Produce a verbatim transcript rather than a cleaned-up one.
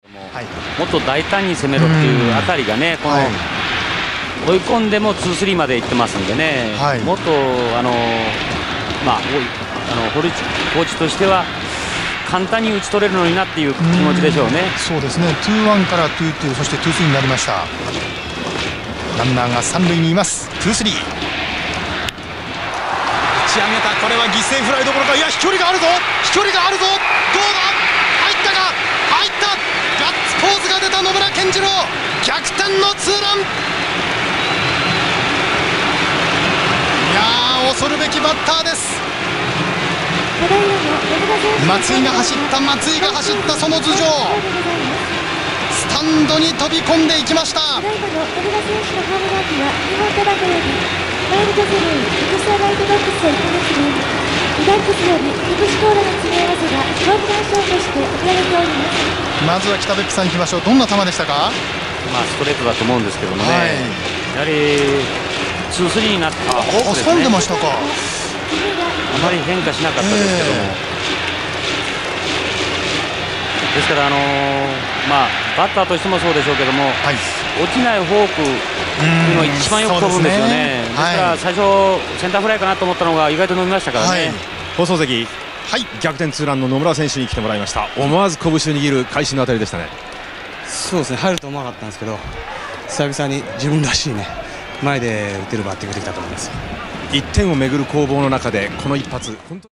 はい、 もっと大胆に攻めろっていうあたりがね、この、はい、追い込んでもツースリーまでいってますんでね、はい、もっとあの、まあ、あの堀コーチとしては簡単に打ち取れるのになっていう気持ちでしょうね。 そうですね、ツーワンからツーツー、そしてツースリーになりました。ランナーが三塁にいます。ツースリー打ち上げた、これは犠牲フライどころか、いや飛距離があるぞ、飛距離があるぞ、どうだ、入ったか、入った、ガッツポーズが出た野村謙二郎、逆転のツーラン。いやー、恐るべきバッターです。松井が走った、松井が走った、その頭上スタンドに飛び込んでいきました。まずは北別府さんいきましょう。どんな球でしたか？ まあストレートだと思うんですけどもね、はい、やはりツースリーになってフォークですね。 挟んでましたか。 あまり変化しなかったですけども、えー、ですからあのー、まあバッターとしてもそうでしょうけども、はい、落ちないフォークっていうのが一番よく飛ぶんですよね。ですから最初センターフライかなと思ったのが意外と伸びましたからね。はい、 放送席、はい、逆転ツーランの野村選手に来てもらいました。思わず拳を握る会心の当たりでしたね。 そうですね、入ると思わなかったんですけど、久々に自分らしいね、前で打てるバッティングできたと思います。 いってんをめぐる攻防の中でこの一発。